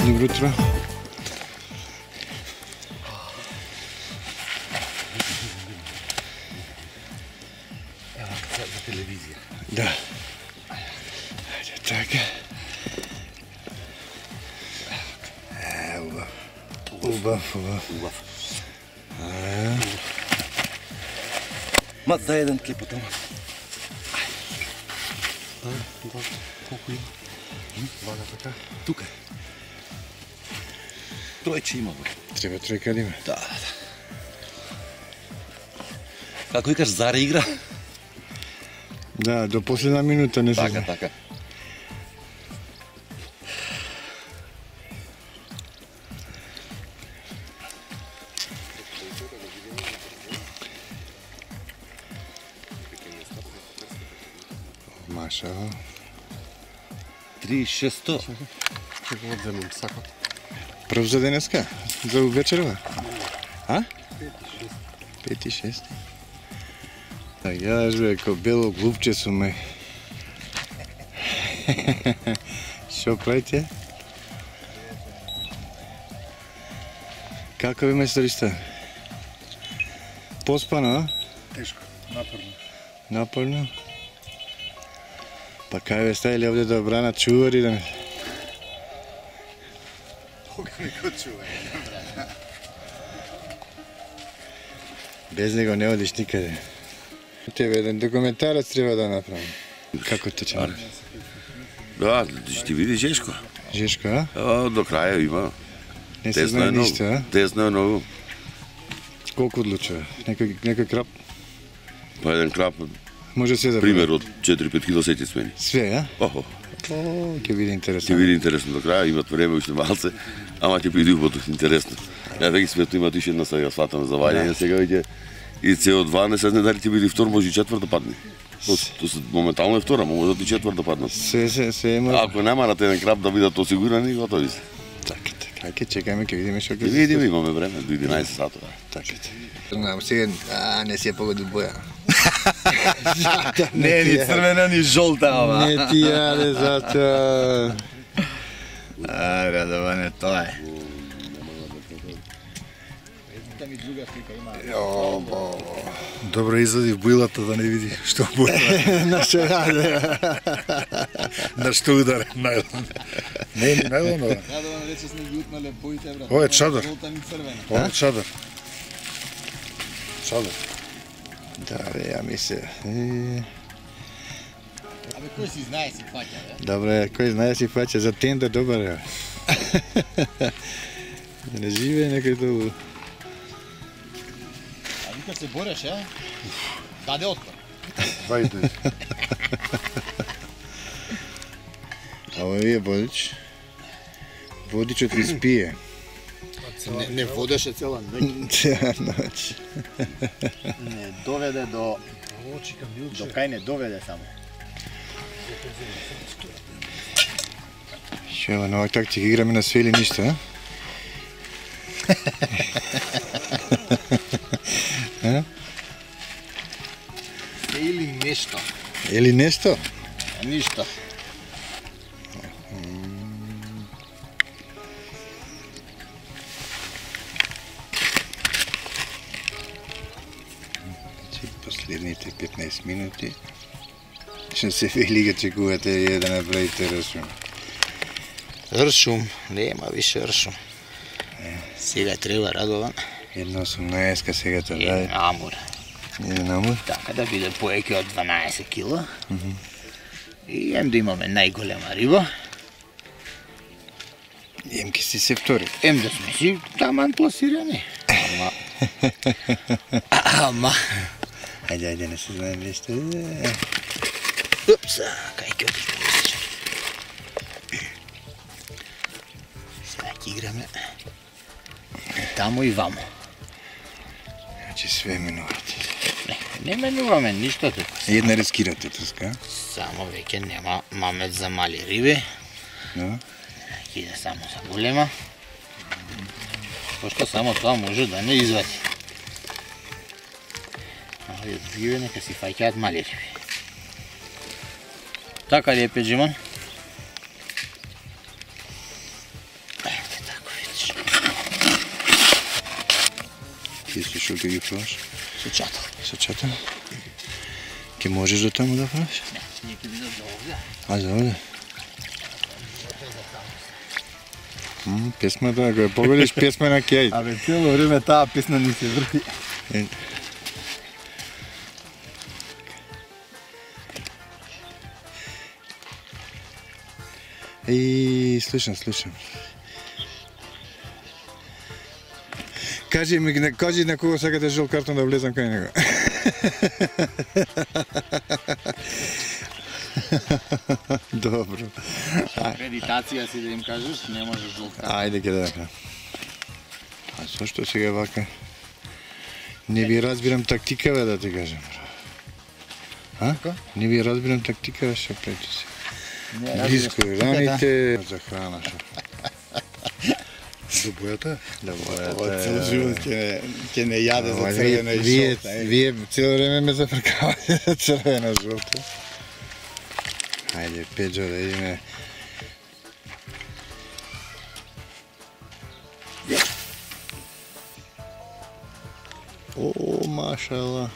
Добро утро. За телевизия. Да. Хайде така. Убав. Ма, дай един клип от там. Колко има? Вага така. Тук е. Тройче има, бе. Треба тройка да има. Да. Како викаш, Заре игра? Да, до последна минута не се знае. Така. Машава. 3600. Ќе го одземам сакот. Прв за денеска? За вечерва? А? 5-6. А јаш бе, ко бело глупче сум ме. Шо правите? Како ви месторишта? Поспано, а? Тешко, напорно. Напорно? Па кај ве ставили овде да бранат чувари да не... Кога ми го чува? Без него не одиш никаде. Тебе еден документарац треба да направим. Како те чара? Да, ще види Жешко. Жешко, а? До края има. Не се знае ништо, а? Тесно е много. Колку одлучува? Некој крап? Па еден крап, Може се да пример од 4-5 кило сети смени. Све, а? Охо, Ќе биде ќе интересно. види интересно до краја, имат време уште малце, ама ќе биде убаво интересно. Ја веќе свето имат уште една сега сватано за ваѓање, сега веќе и CO2 не се знае дали ќе биде втор, може и четврта падне. Тоа се моментално е втора, може да и четврта паднат. Се има... Ако нема на еден крап да бидат осигурани, готови се. Така, ќе чекаме, ќе видиме што Ќе видиме, имаме време, до 11 сатова. Така. Знам, сега, не си ја погоди боја. Не, ни црвена, ни жолта, ама. Не ти јаде зато. Радоване, тоа е. Добро извади в бујлата да не види што бујла. На што јаде? На што ударе најлон. Не, не најлон, ова. Радован рече сме ги утнале боите, брат. Ова е чадар. Жолта ни црвена. Ова е чадар. Чадар. Да, бе, ја мисле. Абе, кој си знае си фаќа, бе? Добре, кој знае си фаќа за тенда добар е. Не живее некој долу. А вика се бореш, а? Даде отпор. Вајде. Ова е водич. Водичот ви спие. Не водеше цела ноќ. Цела ноќ. Не доведе до кај не доведе само. Шо, на овак так ќе ги играме на све или ништо, а? Или нешто. Или нешто? Ништо. Последните 15 минути што се вели га чекувате ја да направите ршум. Ршум, нема више ршум. Сега треба Радован. 1,18 сега тоа ради. Амур. Еден амур. Така да биде поеќе од 12 кила. И ем да имаме најголема риба. Емки си се втори. Ем да сме си таман пласирани. Ама. Ајде, не се знае нешто. Упса, кај ќе одиш помислиш. Сега ќе играме тамо и вамо. Значи све менувате. Не менуваме ништо тука. Една рискирате тука. Само веќе нема мамет за мали риби. Да. Иде само за голема. Пошто само тоа може да не извади. Овие другиве нека си фаќаат мали риби. Така ли е, Педжимон? Ти си шо ќе ги пробаш? Со чатал. Со чатал? Ке можеш до таму да пробаш? Не, ние ќе бидат за овде. А, за овде? Песмата, ако ја погодиш песма на кеј. Абе, цело време таа песна ни се врти. Еј, слушам. Кажи на кого сакате жол картон да влезам кај него. Добро. Акредитација си да им кажеш, не можеш жол картон. Ајде ке да направам. А зашто сега вака? Не ви разбирам тактикава да ти кажам. А? Не ви разбирам тактикава што правите се. Близко раните за храна шо. До бојата? Да Ова цел живот ќе не јаде за црвена и жолта. Вие цело време ме зафркавате за црвена жолта. Ајде, Педжо, да идеме. О, машала.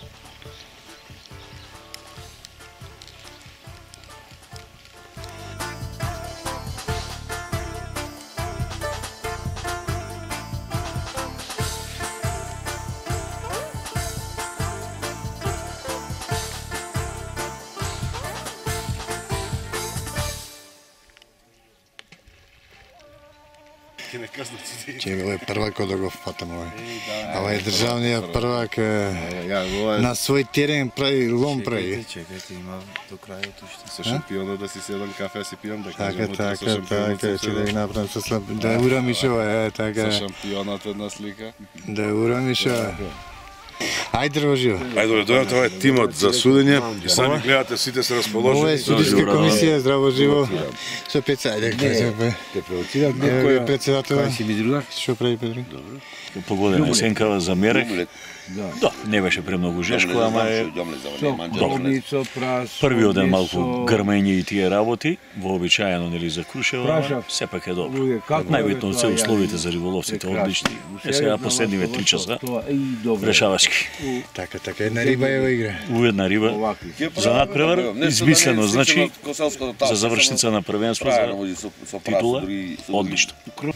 Ќе било првак да го фатам овој. Ова е државниот првак на свој терен прави лом прави. Чекајте, има до крајот уште. Со шампионот да си седам кафе си пијам да Така, кажам. ќе да ги направам со слаб. Да урамиш ова, така. Со шампионот една слика. Да урамиш ова. Ајде, Дрвожио. Ајде, дојдете, ова е тимот за судење. И сами гледате, сите се Ова е расположени. судиска комисија, здраво живо. Со Пеца, ајде, кажа. Те преотидат Некој председател. Кај си ми другар? Што прави Петри? Погодена есенкава за мерек. Да, не беше премногу жешко, ама е Колница, прас. првиот ден малку грмење и тие работи, вообичаено нели за Крушева, ама сепак е добро. Најбитно се условите за риболовците одлични. Е сега последниве 3 часа решавачки. Така, една риба е во игра. Уедна риба за надпревар, измислено, значи за завршница на првенство за титула, одлично.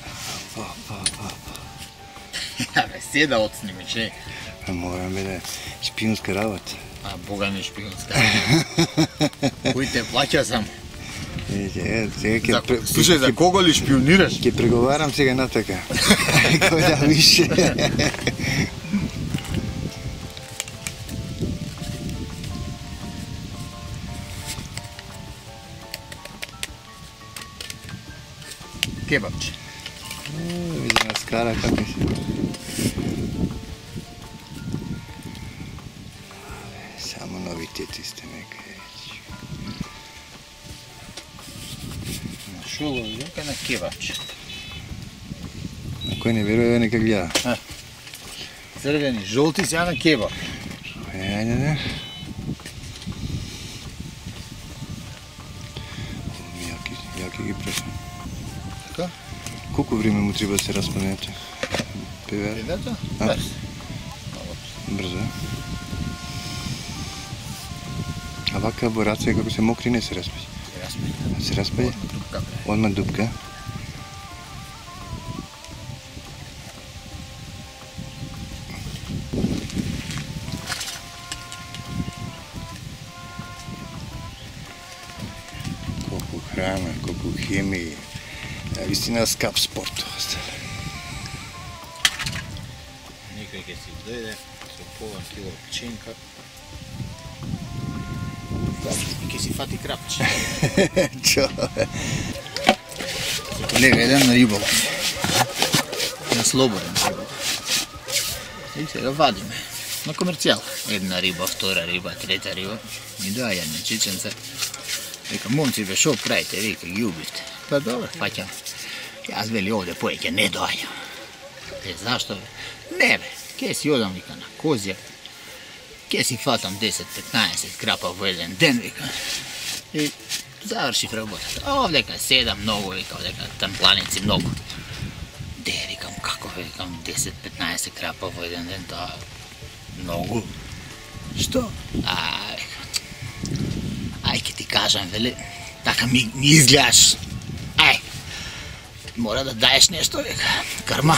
Абе, седа отсними, че? Морам да шпионска работа. А, бога ми шпионска. Кој те плаќа сам? Сега Слушај, за кого ли шпионираш? ќе преговарам сега на така. Кој да више. Кебапче. Види на скара како си. Само новитети сте нека. Шо лови? На кебапче. Кој не верува нека гледа. Црвени, жолти сега на кебап. Ајде. Јаки ги пресам. Така? Колку време му треба да се распнете? Певер? Видете? А? Без. Брзо. А вака борација како се мокри не се распаѓа. Се распаѓа? Одма дупка. Колку храна, колку хемија. Вистина скап спорт. Некој ќе си дојде со пола кило пченка. И ќе си фати крапче. Чо? Колега, еден на риболов. На слободен риболов. И сега вадиме. На комерцијал. Една риба, втора риба, трета риба. И доаѓа на чиченце. Вика, момци бе, шо правите? Вика, ги убивте. Па добре, фаќам. Јас вели овде поеќе не доаѓам. Зашто бе? Не бе, ке си одам, вика, на Козјак. Ке си фатам 10-15 крапа во еден ден, вика. И завршив работата. Овдека седам многу, вика, овдека тампланици многу. Де, викам, како викам 10-15 крапа во еден ден, тоа многу. Што? Ај, ке ти кажам, вели, така ми изгледаш. Ај, мора да даеш нешто, века, крма.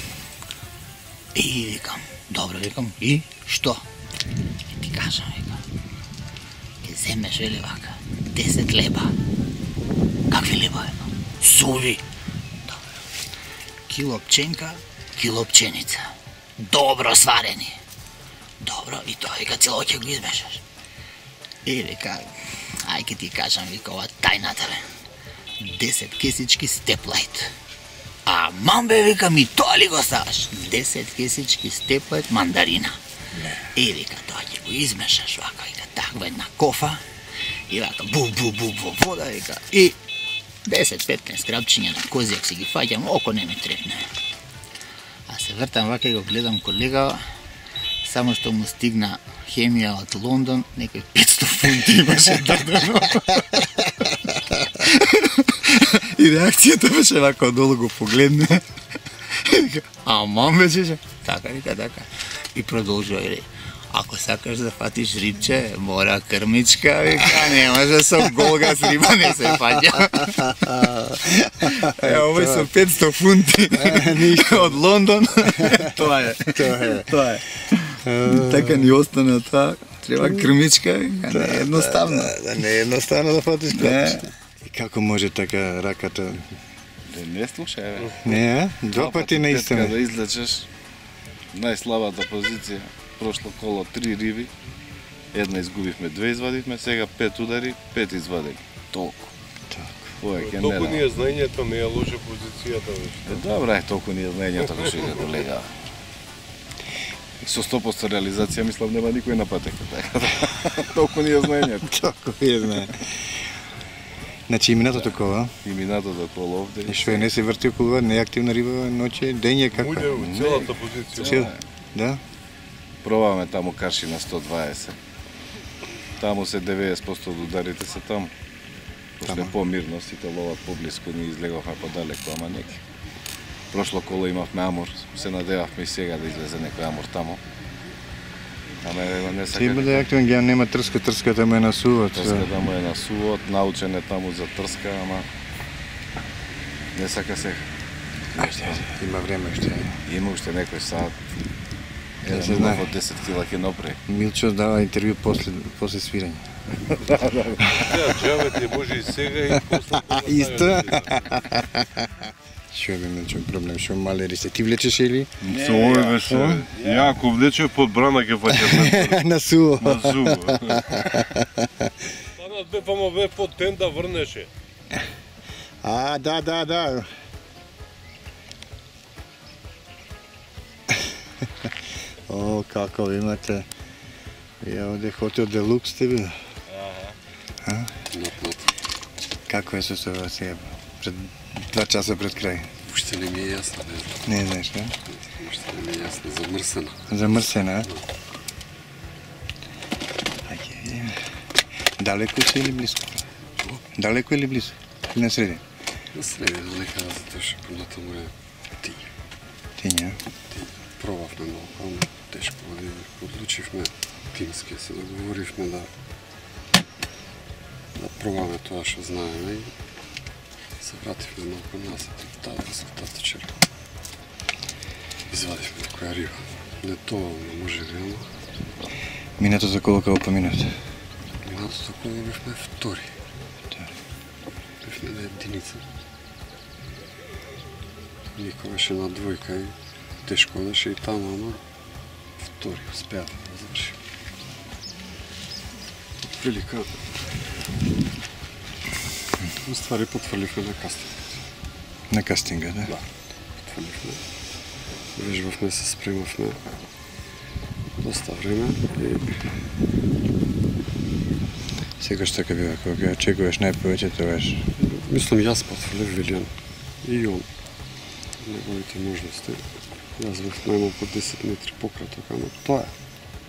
И викам, добро, викам, и што? Ке ти кажам, века, ке земеш, вели, вака, 10 леба. Какви леба, века? Суви. Добро. Кило пченка, кило пченица. Добро сварени. Добро, и тоа, века, цело ќе го измешаш. И века, ај ке ти кажам, вика, ова тајната, бе. 10 кесички степлайт. А мамбе, викам, и тоа ли го ставаш? 10 кесички степлайт мандарина. И вика, тоа ќе го измешаш, вака, вика, таква една кофа. И вака, бу во вода, вика, и 10-15 крапчиња на козијак си ги фаќам, око не ми трепне. А се вртам вака и го гледам колегава, само што му стигна хемија од Лондон, некој 500 фунти имаше дадено. И реакцијата беше вака одолу го погледне. А маме чеше, така, вика, така. И продолжува, и ако сакаш да фатиш рибче, мора крмичка, вика, не може со голга с риба не се фаќа. Овој со 500 фунти од Лондон, тоа е. Така ни остана тоа, треба крмичка, не е едноставно. Да, не е едноставно да фатиш крмичка. И како може така раката? Да не слушај, бе. Не, два пати наистина. Да излечеш најслабата позиција, прошло коло 3 риби, една изгубивме, 2 извадивме, сега 5 удари, 5 извадени. Толку. Ова е Толку генерално. ни е знаењето, не е лоша позицијата веќе. Добре, толку ни е знаењето кој што иде колега. Со 100% реализација мислам нема никој на патека, така да. Толку ни е знаењето. Толку ја знае. Значи имината такова. Имината за коло овде. И што е, не се врти околу, не е активна риба, ноќе, дење како? Муѓе у целата позиција. Цел, да? Пробаваме таму каши на 120. Таму се 90% од ударите се таму. Пошто е помирно, сите ловат поблиску, ние излеговме подалеку, ама неки. Прошло коло имавме амур, се надевавме и сега да излезе некој амур таму. Ама не сака. Треба да е активен, геа нема трска, трската му е на сувот. Трската му е на сувот, научен е таму за трска, ама не сака сега. Има време уште. Има уште некој саат. Да се Еден знае. од 10 кила ќе направи. Милчо дава интервју после свирење. Сега джавете може и сега и после. Исто? Што бе, Милчо, проблем, што малери се. Ти влечеш или? Со овој беше. Ја ако влече под брана ќе фаќа. На суво. На зуб. Станат бе, пама бе под тента врнеше. А, да. О, како ви имате. Вие овде хотел Делукс сте били? Како е со тоа сега? Пред 2 часа пред крај. Уште не ми е јасно, не. Не знаеш, не? Уште не ми е јасно, замрсена. Замрсена, а? Ајде, видиме. Далеко си или близко? Далеко или близко? Или на среде? На среде, нека да затоша, понатаму е тиња. Тиња. Пробавме малку, ама тешко и одлучивме тимски, се договоривме да пробаме тоа што знаеме и се вративме малку назад од таа врската вчера. Извадивме некоја риба. Не тоа, може ли, ама Минатото колку поминат? минатото коло бевме втори. Бевме на единица. Нико беше на двојка и тешко одеше и таму, ама втори успеа да заврши. Прилика уствари потврливме на кастинг. На кастинга, да? Потврливме. Вежбавме се, спремавме доста време и Секој така бива, кога очекуваш најповеќе, тоа мислам јас потврлив Вилијан и он. Неговите можности. Јас бев најмалку 10 метри пократок, ама тоа е.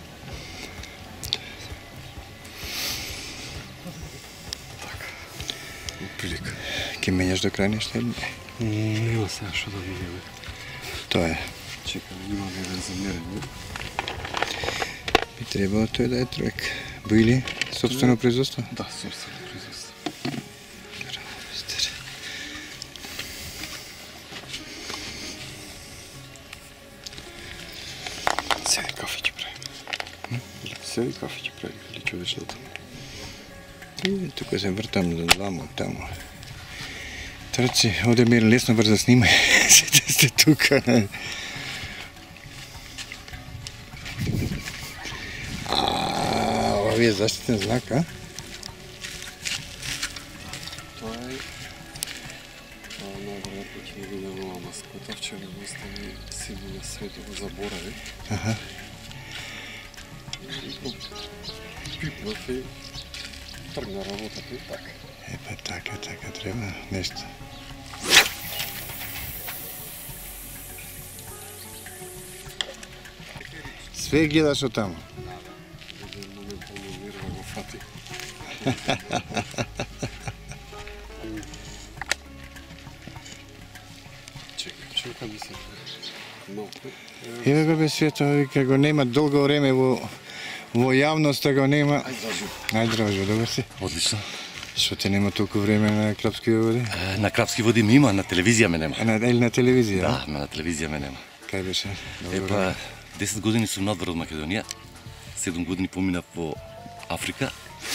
Така, отприлика. ќе менјаш до крај нешто или не? Нема сега што да видиме. Тоа е. Чекаме, имаме еден замерен. Би требало тој да е тројка. Били собствено производство? Да, собствено производство. Седи кафе ќе правим. Седи кафе ќе правим, или ќе одиш на таму. И тука се вртам до двама таму. Трчи, оде ми лесно брзо снимај. Сите сте тука. Ова е заштитен знак, а? Тоа е... Тоа најверојатно ќе ми биде нова маскота. Вчера го остави сина на свето, го заборави. Аха. Пипнав и тргна работата и така. Епа така треба нешто. Све гледаш од таму. Еден моментално нерва го фати. Чека ми се малку. Еве го бе свето, вика го нема долго време во јавноста го нема. Ај здравје, добар си. Одлично. Што те нема толку време на Крапски води? На Крапски води ми има, на телевизија ме нема. Или на телевизија? Да, на телевизија ме нема. Кај беше? Епа, 10 години сум надвор од Македонија. 7 години поминав во Африка.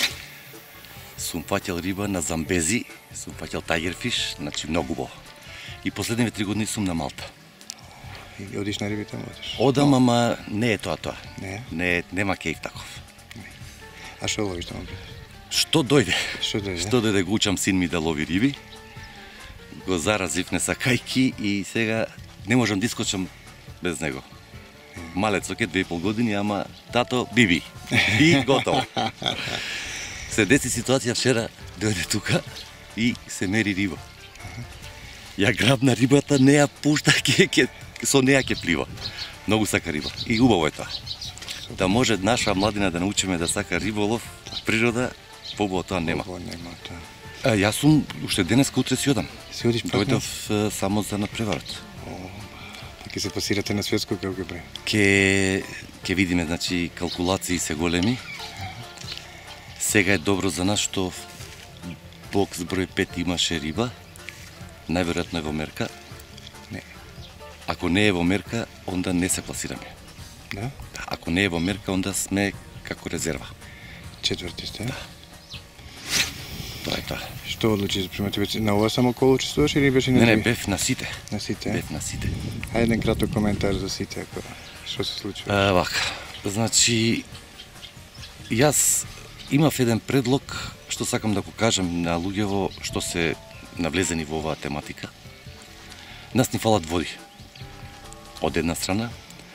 Сум фаќал риба на замбези, сум фаќал тайгерфиш, значи многу во. И последниве 3 години сум на Малта. И одиш на рибите, одиш? Одам, ама не е тоа. Не? Нема кејф таков. А што ловиш таму? Што дојде? Што дојде? Што дојде, го учам син ми да лови риби. Го заразив не сакајки и сега не можам да искочам без него. Малецок е 2,5 години, ама тато биби. И готово. Се деси ситуација вчера, дојде тука и се мери риба. Ја грабна рибата, не ја пушта, со неја ќе плива. Многу сака риба. И убаво е тоа. Да може наша младина да научиме да сака риболов, природа, побоа тоа нема. Јас сум уште денеска утре си одам. Си одиш пак? Дојдов само за надпреварот. Ќе се пасирате на светско како ќе прави? Ќе видиме, значи калкулации се големи. Сега е добро за нас што бокс број 5 имаше риба. Најверојатно е во мерка. Не. Ако не е во мерка, онда не се пласираме. Да? Ако не е во мерка, онда сме како резерва. Четврти сте? Да. Тоа е тоа. Што одлучи за пример тебе? На ова само кол учествуваш или беше на Не, бев на сите. На сите? Бев на сите. Хајде еден краток коментар за сите, ако што се случува. Вака. Значи, јас имав еден предлог што сакам да го кажам на луѓево што се навлезени во оваа тематика. Нас ни фалат води. Од една страна.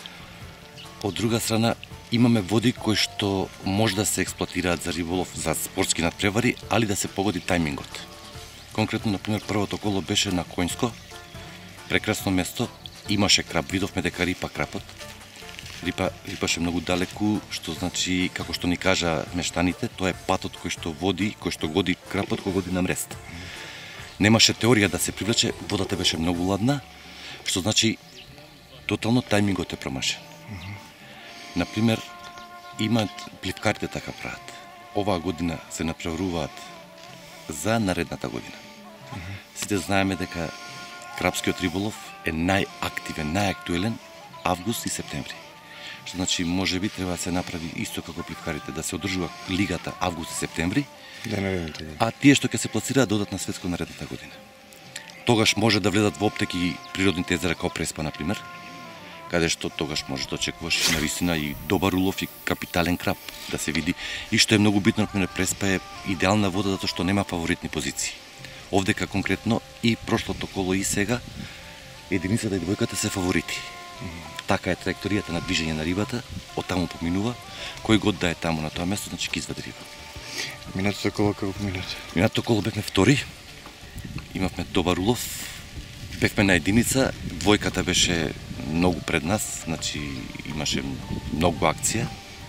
Од друга страна, имаме води кои што може да се експлоатираат за риболов, за спортски надпревари, али да се погоди тајмингот. Конкретно, например, првото коло беше на Коњско, прекрасно место, имаше крап, видовме дека рипа крапот. Рипаше многу далеку, што значи, како што ни кажа мештаните, тоа е патот кој што годи крапот, кој годи на мрест. Немаше теорија да се привлече, водата беше многу ладна, што значи, тотално тајмингот е промашен. Например, имаат пливкарите така прават. Оваа година се направуваат за наредната година. Сите знаеме дека крапскиот риболов е најактивен, најактуелен август и септември. Што значи, може би треба да се направи исто како пливкарите, да се одржува лигата август и септември, а тие што ќе се пласираат да одат на светско наредната година. Тогаш може да влезат во оптеки природните езера како Преспа, например, каде што тогаш може да очекуваш навистина и добар улов и капитален крап да се види. И што е многу битно, например, Преспа е идеална вода затоа што нема фаворитни позиции. Овдека конкретно и прошлото коло и сега единицата и двојката се фаворити. Така е траекторијата на движење на рибата, од таму поминува, кој год да е таму на тоа место, значи ќе извади риба. Минатото коло како поминате? Минатото коло бевме втори, имавме добар улов, бевме на единица, двојката беше многу пред нас, значи имаше многу акција.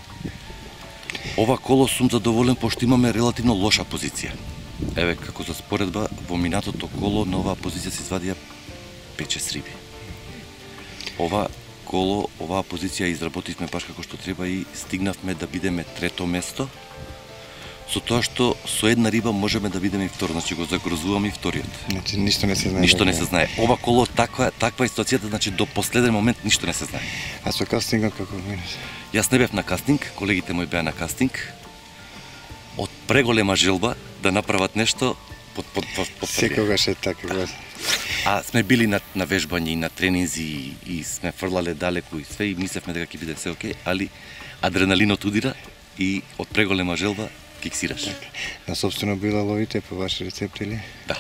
Ова коло сум задоволен пошто имаме релативно лоша позиција. Еве, како за споредба, во минатото коло на оваа позиција се извадија 5-6 риби. ова коло, оваа позиција изработивме баш како што треба и стигнавме да бидеме трето место, со тоа што со една риба можеме да бидеме и второ, значи го загрозуваме и вториот. Значи ништо не се знае. Ништо не се знае. Ова коло таква е ситуацијата, значи до последен момент ништо не се знае. А со кастингот како минус? Јас не бев на кастинг, колегите мои беа на кастинг. Од преголема желба да направат нешто под секогаш е така. А сме били на вежбање и на тренинзи и сме фрлале далеку и све и мислевме дека ќе биде се окей, али адреналинот удира и од преголема желба киксираш. На собствено била ловите по ваши рецепти или? Да.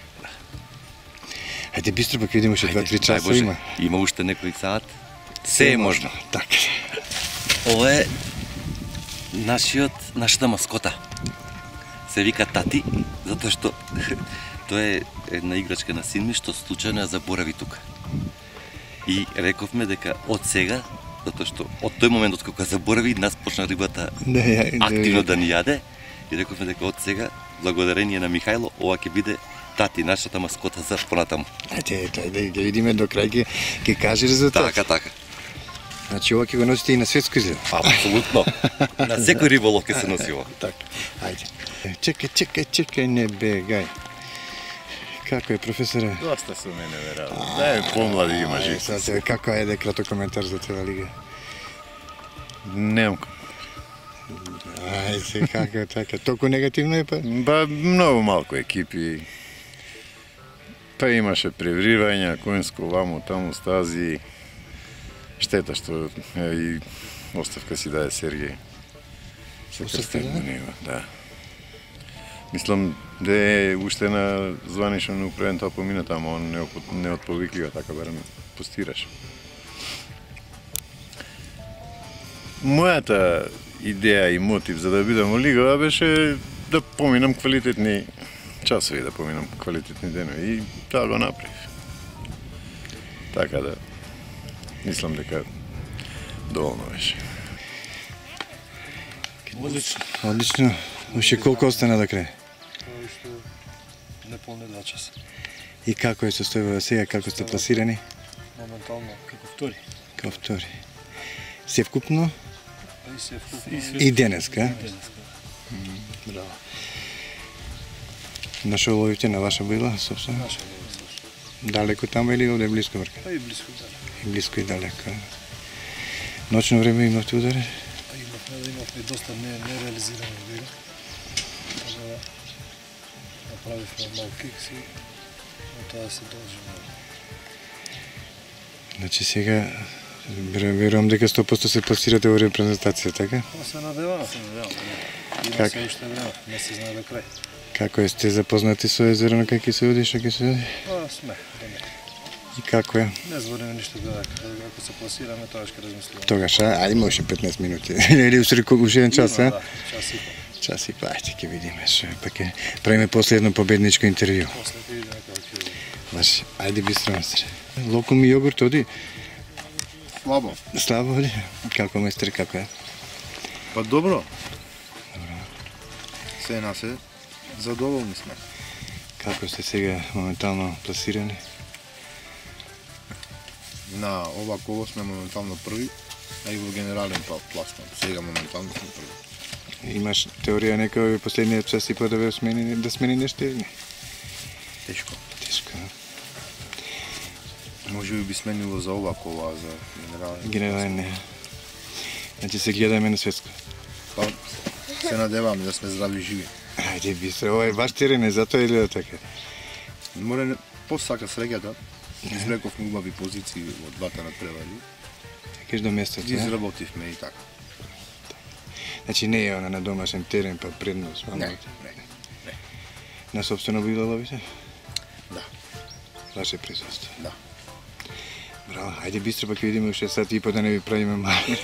Ајде бистро пак видиме уште 2-3 часа има. Има уште некој саат. Се е можно. Така. Ова е нашата маскота. Се вика Тати, затоа што тоа е една играчка на син ми што случајно ја заборави тука. И рековме дека од сега, затоа што од тој момент откога заборави, нас почна рибата активно да ни јаде и рековме дека од сега, благодарение на Михајло, ова ќе биде Тати, нашата маскота за понатаму. Ајде, да видиме до крај ќе каже резултат. Така. Значи ова ќе го носите и на светско изглед. Апсолутно. На секој риболов ќе се носи ова. Така. Ајде. Чекај, не бегај. Како е, професоре? Доста со мене ве работи. Да е помлади имаш. Како е краток коментар за цела лига? Немам. Ајде, како е така? Толку негативно е па? Ба, многу малку екипи. Па имаше превривања, конско, ваму, таму, стази. Штета што и оставка си даде Сергеј. Оставка даде? Да. Мислам, де уште на званишно неуправен тоа помината, ама он не отповиклива, така барем постираш. Мојата идеја и мотив за да бидам во лигава беше да поминам квалитетни часови, да поминам квалитетни денови и тоа го направив. Така да, мислам дека доволно беше. Одлично. Уште колку остана до крај? Уште неполни 2 часа. И како е состојбата сега, како сте пласирани? Моментално како втори. Како втори. Се вкупно? И се вкупно. И денеска? Браво. На шо ловите, на ваша била, собствено? Наша била, собствено. Далеко таму или овде близко врка? Па и близко и далеко. И близко и далеко. Ночно време имавте удари? Имавме доста нереализирани били. Така направивме мал кикс и тоа се должи. Значи сега верувам дека 100% се пласирате во репрезентација, така? Се надевам. Има се уште време, не се знае до крај. Како е, сте запознати со езеро на кај ќе се оди, што ќе се оди? Сме, да не. И како е? Не збориме ништо додека, ако се пласираме, тогаш ќе размислуваме. Тогаш, ајде уште 15 минути. Или уште 1 час, а? Да, час и по. Час и па, ајде ќе видиме што е, па ќе правиме последно победничко интервју. После ќе видиме како ќе видиме. Баш, ајде бистро мастер. Локум и јогурт оди? Слабо. Слабо ли? Како мастер, како е? Па добро. Се на се, задоволни сме. Како сте сега моментално пласирани? На ова коло сме моментално први, а и во генерален пласман. Сега моментално сме први. Имаш теорија некој последниот час и по да смени нешто или не? Тешко. Тешко, Може би сменило за ова кола, за генерален. Генерален не. Значи се гледаме на светско. Па, се надеваме да сме здрави и живи. Ајде бистро, ова е ваш терен, е затоа или да така? Море посака среќата. Извлековме убави позиции во двата надпревари. Кеш до местото, Ги изработивме и така. Значи не е она на домашен терен, па предност. Не. На собствено било ловите? Да. Ваше присуство? Да. Браво, ајде бистро па ќе видиме уште сат и по да не ви правиме мали.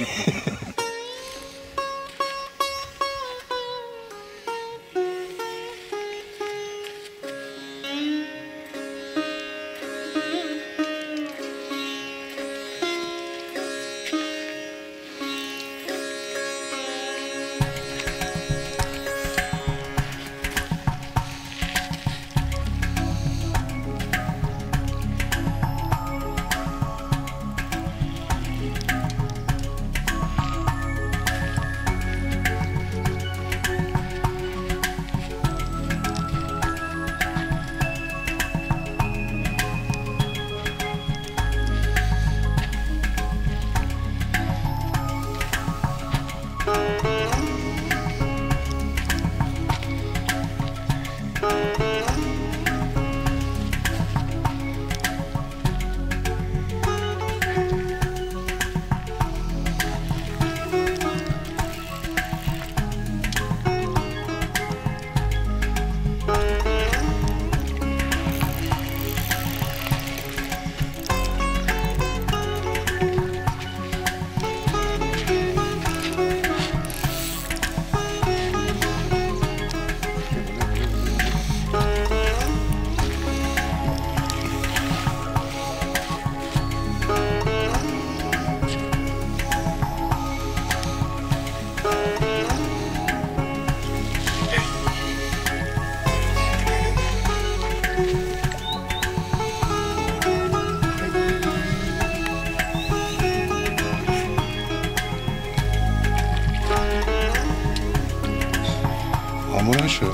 Amo nešto.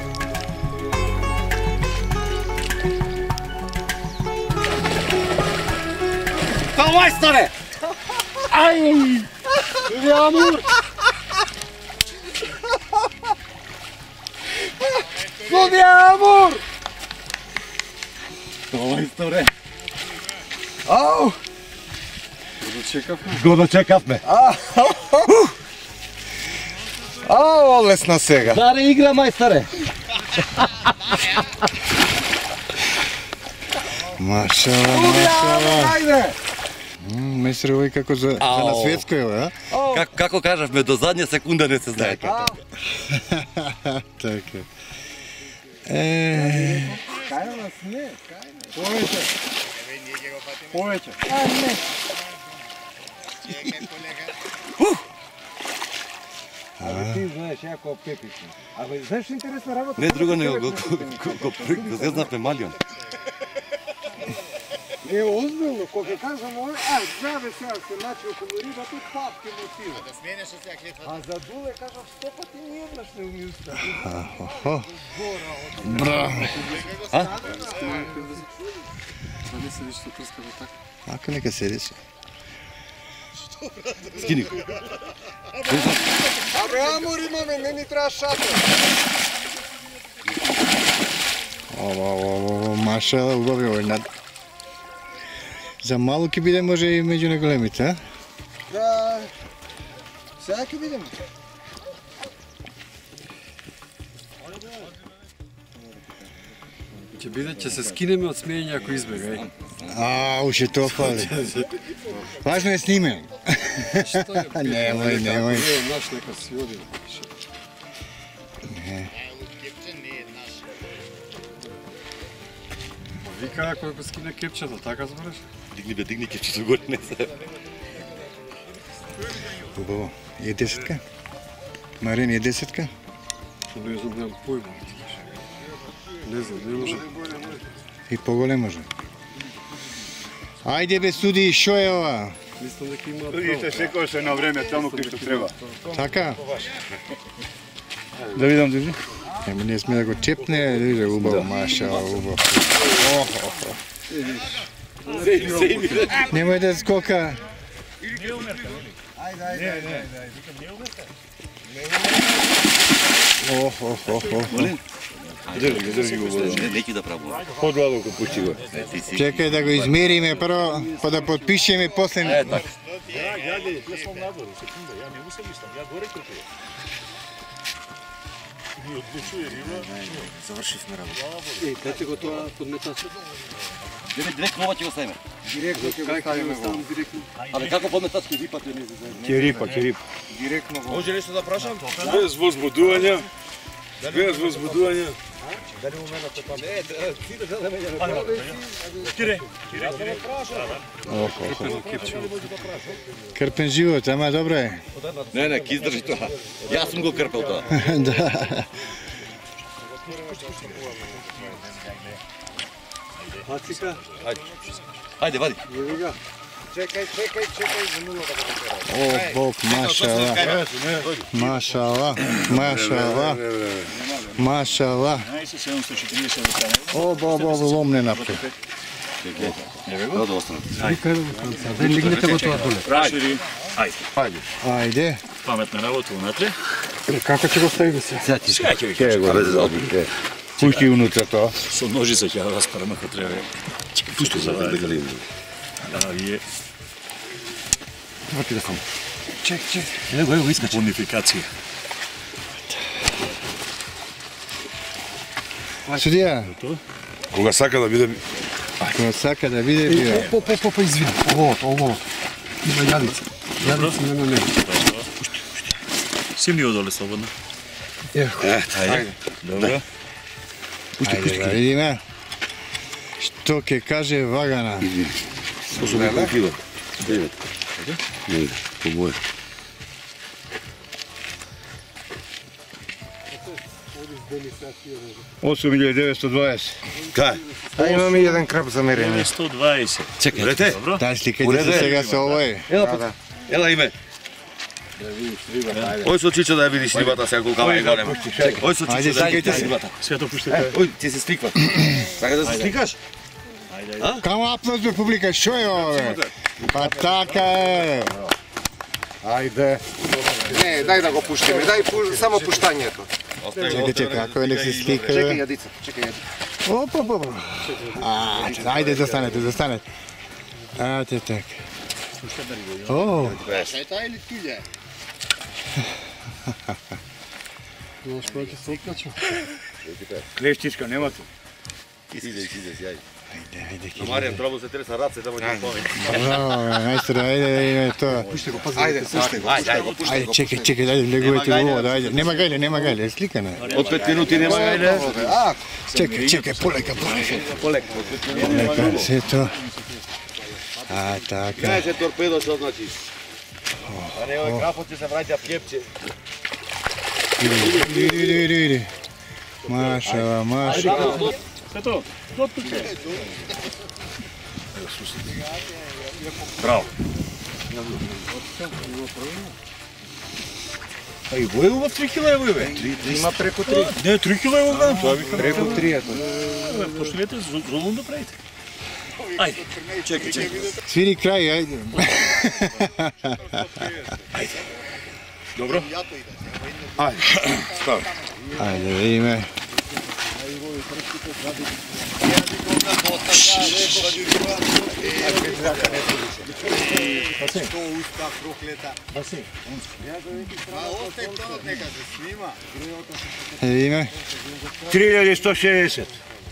Kao majstore! Aj! Ili amur! Ili amur! Kao majstore! Au! Згодо чекавме. Ау, лесна сега. Даре игра, майсторе! Машала, машала. Месер, овој како за на светско е, а? Како кажавме, до задња секунда не се знае. Така. Кај нас не, повеќе. Повеќе. Не. Абе ти знаеш, јако пепичи. Абе, знаеш интересна работа? Не друго него го зезнавме малион. Не, озбилно, кога кажам ова, здраве сега се начи околу риба, тут папки му сила. Да сменеше сега клетва. А за дуле кажам 100 пати ниеднаш не ми уста. Браво. Не се виж што прскава така. Ако нека седиш. Скини го. Абе, амор имаме, не ни треба шатор. Ово, машала, убави овој. За мало ќе биде може и меѓу наголемите, а? Да, сега ќе видиме. Ќе биде, ќе се скинеме од смеење ако избега, еј. Уште тоа фали. Важно е снимен. Немој. Не, наш нека си оди. Вика ако го скине кепчето, така збориш? Дигни кепчето горе, не се. Убаво. Е десетка? Марин, е десетка? Не знам, немам појма. Не знам, не може. И поголем може. Ајде бе, суди, шо е ова? Мислам дека има право. Видите, секој се на време таму кај што треба. Така? Да видам, други. Ема не сме да го чепне, виде, убаво, машала, убаво. Немој да скока. Држи го. Неки да правува. Подладоко пушти го. Чекај да го измериме прво, па да подпишеме после. Така. Ја сум надвор, секунда, ја не му се мислам, ја горе купи. Ни одлучуе риба. Завршивме работа. Дайте го тоа подметачот. Директно ова ќе го ставиме. Директно ќе го ставиме директно. Але како подметач ќе рипате не се знае. Ќе рипа. Директно го. Може нешто да прашам? Без возбудување. Без возбудување. Дали моментот е памет? Ти да ме ја Кире. Крпен живот, ама добро е. Не, ќе издржи тоа. Јас сум го крпел тоа. Да. Хацика. Ајде, вади. Чекај, за нула да го О, Бог, машала. 740 да стане. О, ломне напре. Да остане. Да лигнете го тоа доле. Рашири. Ајде. Паметна работа унатре. Како ќе го ставиме се? Сега ќе ви Пушти унутре тоа. со ножица ќе ја распарам ако треба. Пушти за да гледам. Да, вие. Ваки да сам. Чек. Ево искачи. Унификација. Судија, Кога сака да биде кога сака да биде бива. Извини. Ово. Има јадица. Јадица нема него. Симни одоле слободно. Ајде. Добро. Ајде да видиме. Што ќе каже Вагана? Слушаме колкива. 9. Не, по моје. Осум 1920. Кај? Имаме еден крап за мерење. 120. Чекајте. Добро. Таа сликајте се сега со овој. Ела име. Ој со чичо да ја видиш рибата сега колкава е голема. Ој со чичо да ја видиш рибата. Свето пуштите. Ој, ти се сликва. Сакаш да се сликаш? Камо аплауз бе публика, шо е ове? Па така е. Ајде. Не, дај да го пуштиме, дај само пуштањето. Чекай, како е, нек се слика. Чекај јадица, чекај јадица. Опа. Ајде, застанете. Ате така. О. Е таа или тулја? Знаеш кој ќе се окача? Клешчичка, нема ту. Идеш, јај. Ајде, Но Маријан, требало се треса раце, да му ќе помени. Браво, мајстор, ајде, тоа. Пушти го, пази. Ајде, Ајде, чекай, ајде, влегувате во вода, ајде. Нема гајле, сликана. Од 5 минути нема гајле. Чекай, полека. Полека, се тоа. А, така. Знаеш е торпедо што значи? А не, овој крапот ќе се враќа в кепче. Иди. Маша. Свето, дотпиче. Браво. А и вој во 3 кила е бе? Има преку 3. Не, 3 кила е во тоа викам. Преку 3 ето. Почнете золом да правите. Ајде. Чекај. Свири крај, ајде. Добро? Ајде, видиме. Видиме. 3160.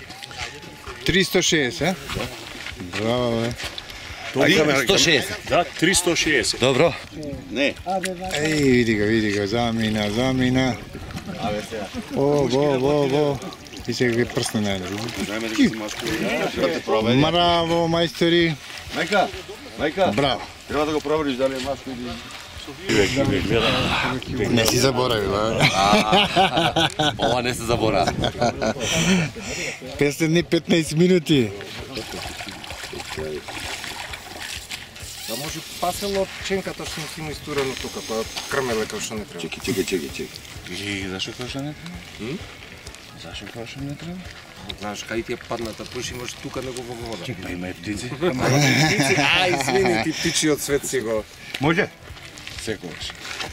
360, Браво, бе. 160. Да, 360. Добро. Не. Види го, замина. О. Ти сега ги прсна на едно. Браво, мајстори. Мајка. Браво. Треба да го провериш дали е машко или... Не си заборави, бе. Ова не се забора. 5 дни, 15 минути. Да може пасело ченката што си му истурено тука, па крмеле како што не треба. Чекай. И зашо кажа не треба? Зашо кажа не треба? Знаеш, кај ти е падната пуши, може тука него во вода. Па има и птици. Ај, извини, ти птичиот свет си го... Може? Секогаш.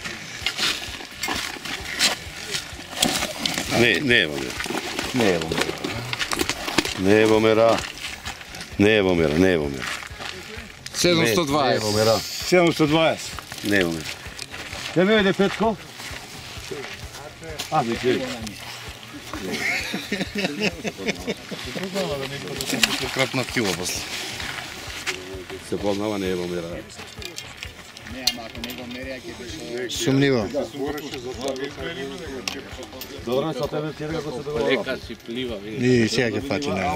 Не е во мера. 720. 720. Не е во мера. Те ме оде Петко? А, веќе. Крапна кила после. Се познава, не е во мера. Сумниво. Добро, со тебе ти како се договора. Лека си плива, види. И сега ќе фати на.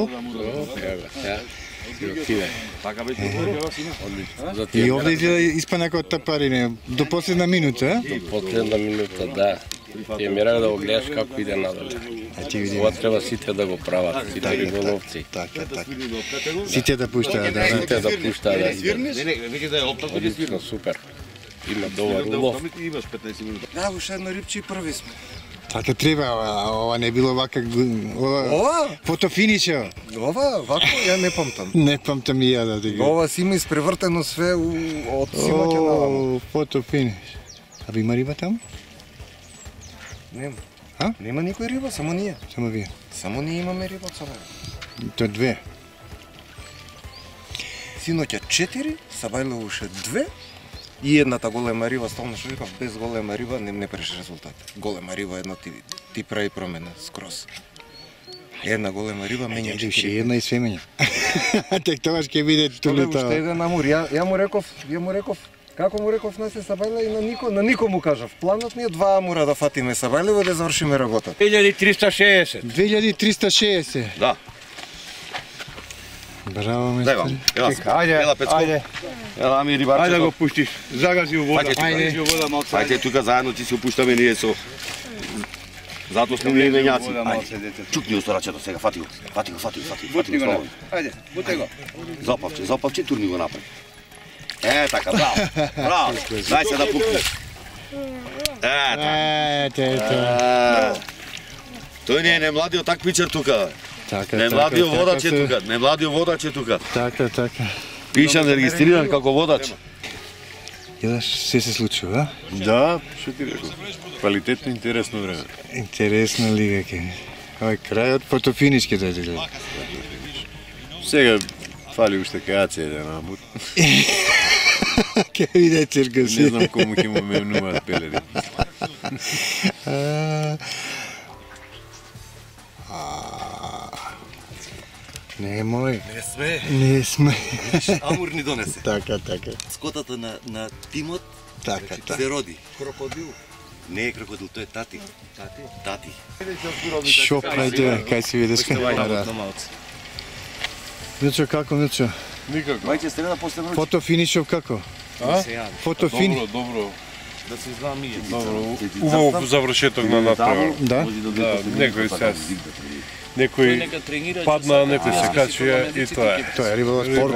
Така веќе го си има. И овде изгледа испана како тапарине. До последна минута, Последна минута, да. Ти мерак да го гледаш како иде надоле. Ова треба сите да го прават, сите риболовци. Така. Сите да пуштаат, да. Сите да пуштаат. Не, веќе да е оптако ќе свирна. Супер. Има добар улов. Имаш 15 минути. Да, уште едно рибче и први сме. Така треба, ова не било вака... Ова? Фотофинича. Ова, вако, ја не памтам. Не памтам и ја да ти Ова си има испревртено све од симаќе наваму. Фотофинич. А ви има риба таму? Нема. А? Нема никој риба, само ние. Само вие. Само ние имаме риба од Сабајле. То 2. Синоќа 4, Сабајле уште 2. И едната голема риба, стално што викав, без голема риба не преше резултат. Голема риба едно ти прави промена скроз. Една голема риба менја 4. Една и све менја. Тек тогаш ќе биде Уште тулета. еден амур. Ја му реков, како му реков на се Сабајле и на нико му кажав. Планот ми е 2 амура да фатиме Сабајле и да завршиме работа. 2360. 2360. Да. Браво, Дај вам. мистер. Ела Пецко. Ела ми рибарчето. Ајде да го пуштиш. Загази у вода. Ајде. Загази у вода малце. Ајде тука заедно ти се опуштаме ние со... Затоа сме ние менјаци. Чукни усторачето сега, фати го. Фати го. Слободно. Ајде, бутај го. Запавче, турни го напред. Така, браво. Дај се да пукни. Тој не е младиот такмичар тука. Така, не младиот водач е тука, не младиот водач е тука. Така. Пишан регистриран како водач. Јадаш, се случува, а? Да, што ти реков. Квалитетно, интересно време. Интересна лига ке. Овој крајот фотофинишки дојде. Сега фали уште кајаце еден амур. Ке виде циркуси. Не знам кому ќе му менуваат пелери. Не мој. Не сме. Не сме. Амур ни донесе. Така. Скотата на тимот Така. се роди. Крокодил. Не е крокодил, тој е тати. Тати. Шо прајте, кај си видиш? Милчо, како Милчо? Никако. Мајќе среда после ноќ. Фотофинишов како? Фотофини. Добро. Да се знам и Добро. Убав завршеток на натпревар. Да? Некој се некој падна, некој се качија и тоа е. Тоа е риболов спорт.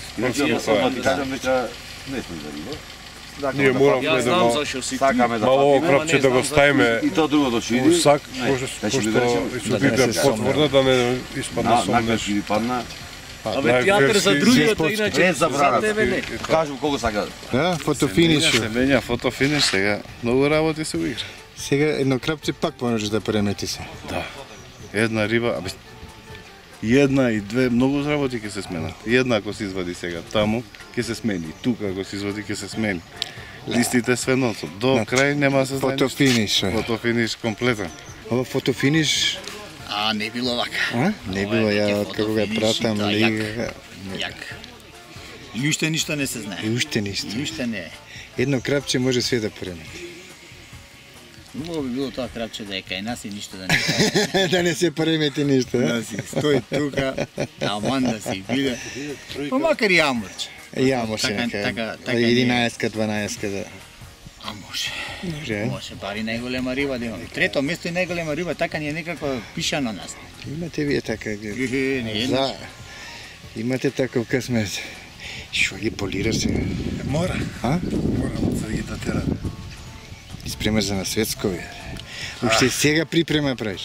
Ние моравме да го мало крапче да го ставиме и тоа друго дошли. сак, пошто судите потврда да не испадне сум нешто. Абе театар за другото иначе за тебе не. Кажу кого сака. Да, фотофиниш. Се менја фотофиниш сега. Многу работи се уигра. Сега едно крапче пак можеш да премети се. Да. Една риба, абе една и две многу работи ќе се сменат. Една ако се извади сега таму, ќе се смени. Тука ако се извади ќе се смени. Листите све носот. До крај нема да се знае. Фотофиниш. Фотофиниш комплетен. Ова фотофиниш Не било вака. не било ја откако го пратам лига. Јак. И уште ништо не се знае. И уште ништо. И уште не е. Едно крапче може све да премети. Убаво би било тоа крапче да е кај нас и ништо да не Да не се премети ништо, да си стои тука, аман да си биде. Па макар и амурче. Ја може нека. 11-ка, 12-ка да. А може. Може. Може, бари најголема риба да имаме. Трето место и најголема риба, така ни е некако пишано нас. Имате вие така. Не За. Имате таков късмет. Шо ги полира сега? Мора. А? Мора да ги датера. Спремаш за на светско, бе. Уште сега припрема правиш.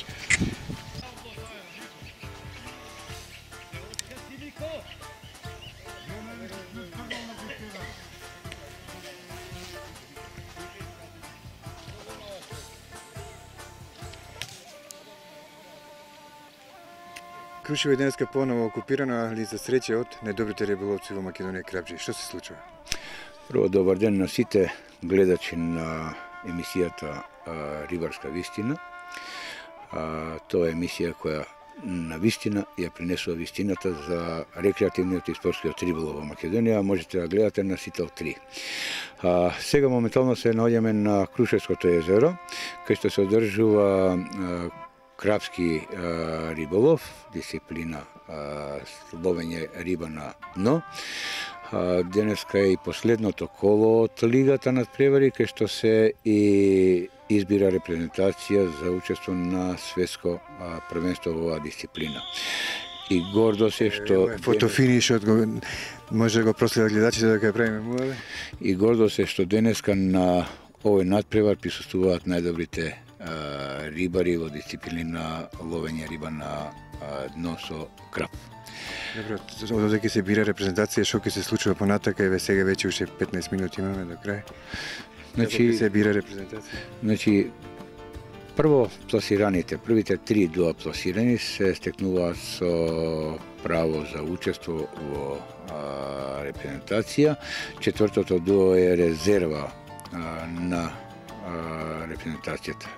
Крушево е денеска поново окупирана, али за среќа од најдобрите риболовци во Македонија крапџи. Што се случува? Прво, добар ден на сите гледачи на емисијата Рибарска вистина. Тоа е емисија која на вистина ја принесува вистината за рекреативниот и спортскиот риболов во Македонија. Можете да гледате на Сител 3. Сега моментално се наоѓаме на Крушевското езеро, кај што се одржува крапски риболов, дисциплина ловење риба на дно. Денеска е и последното коло од лигата надпревари, кај што се и избира репрезентација за учество на светско првенство во оваа дисциплина. И гордо се што фотофинишот може да го проследат гледачите да го правиме муаве. И гордо се што денеска на овој надпревар присуствуваат најдобрите рибари во дисциплина ловење риба на дно со крап. Добро, ододе ќе се бира репрезентација, што ќе се случува понатака, еве сега веќе уште 15 минути имаме до крај. Значи се бира репрезентација. Значи прво пласираните, првите 3 дуа пласирани се стекнуваат со право за учество во репрезентација. Четвртото дуо е резерва на репрезентацијата.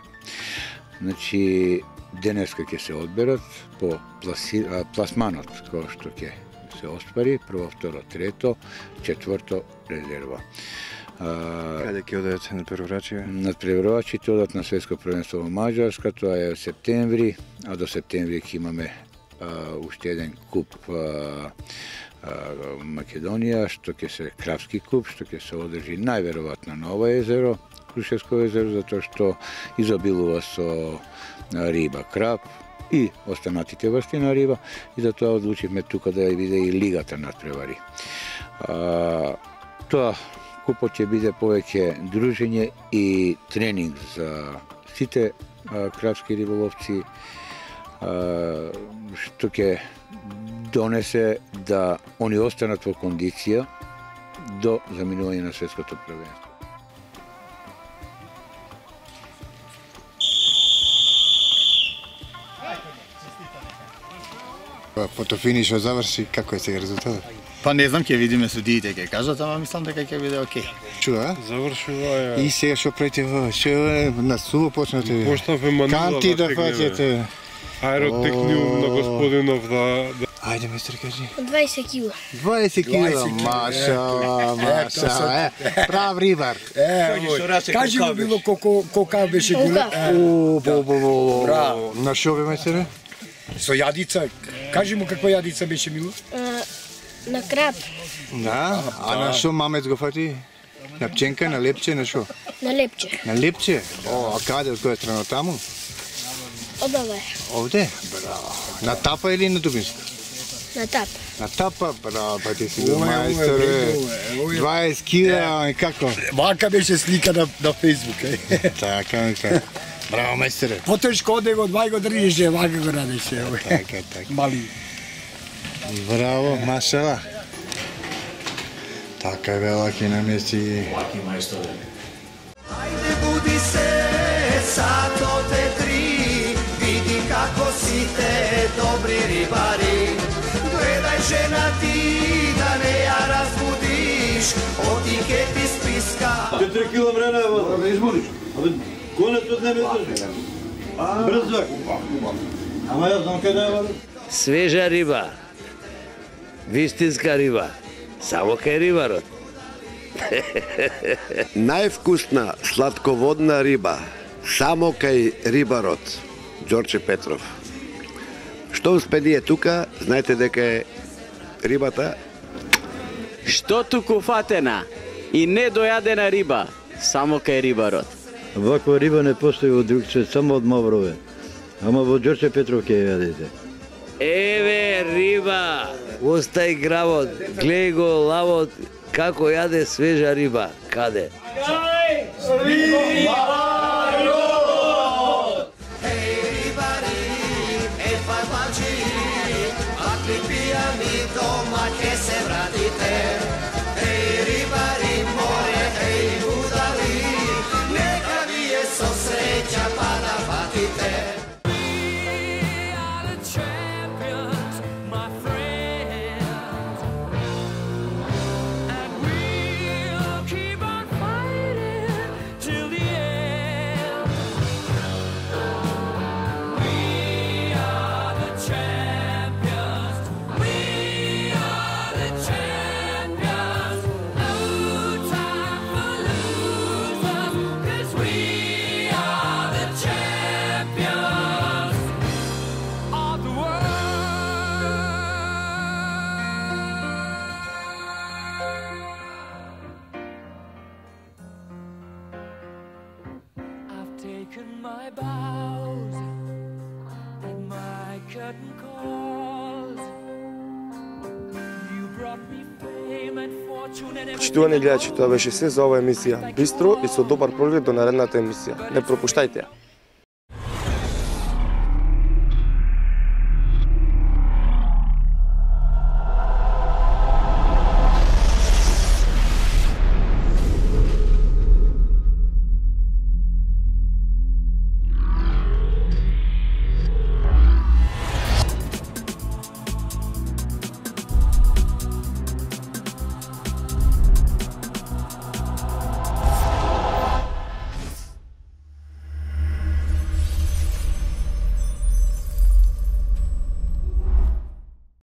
Значи денеска ќе се одберат по пласманот кој што ќе се оствари, прво, второ, трето, четврто резерва. Каде ќе одат надпреварачи? Надпреварачите одат на светско првенство во Маđarска, тоа е септември, а до септември ќе имаме уште еден куп Македонија, што ќе се крапски куп, што ќе се одржи најверојатно на ова езеро, Крушевско езеро, затоа што изобилува со риба, крап и останатите врсти на риба, и затоа одлучивме тука да биде и лигата надпревари. Тоа купот ќе биде повеќе дружење и тренинг за сите кравски риболовци, што ќе донесе да они останат во кондиција до заминување на светското првенство. Пото финишот заврши, како е сега резултатот? Па не знам, ќе видиме судиите, ќе кажат, ама мислам дека ќе биде окей. Чува? Завршува И сега што правите во? Што на суло почнате? Почнавме манула канти да тегнеме. фаќате. Аеротехниум на господинов да... Ајде, мистер, кажи. 20 кила. 20 кила, машала, прав рибар. Кажи му било колка беше голем. Браво. На шо бе, мистере? Со јадица, кажи му каква јадица беше мило? На краб. Да, а на шо мамец го фати? На пченка, на лепче, на шо? На лепче. На лепче? О, а каде, од која страна таму? Одаве. Овде? Браво. На тапа или на дубинска? На тап. На тапа, браво, па ти си бил мајстор, 20 кила, како? Вака беше слика на Фейсбук, Така. Браво, мајсторе. Потешко оде го, двај го држеше, вака го радеше. Така. Мали. Браво, машала. Така е, Лаки намести. Лаки мајсторе. Ајде буди се, сатоте 3, види како сите добри рибари. Гледај жена ти, да не ја разбудиш, оти ке ти списка. 4 кила мрена, да измориш. Конецот не ме држи. Брзак. Ама ја знам каде е, вали. Свежа риба, вистинска риба, само кај рибарот. Највкусна сладководна риба, само кај рибарот. Ѓорче Петров. Што успе ние тука, знаете дека е рибата? Што туку фатена и недојадена риба, само кај рибарот. Ваква риба не постои во друг свет, само од маврове. Ама во Ѓорче Петров ќе ја јадете. Еве риба, остај гравот, глеј го лавот, како јаде свежа риба, каде? Рибарот! Еј, рибари, парлачи, акли пијани дома ке се вратите. Еј, рибари, море, еј, удали, нека ви е со среќа па да фатите. Почитувани гледачи, тоа беше се за оваа емисија. Бистро и со добар проглед до наредната емисија. Не пропуштајте ја.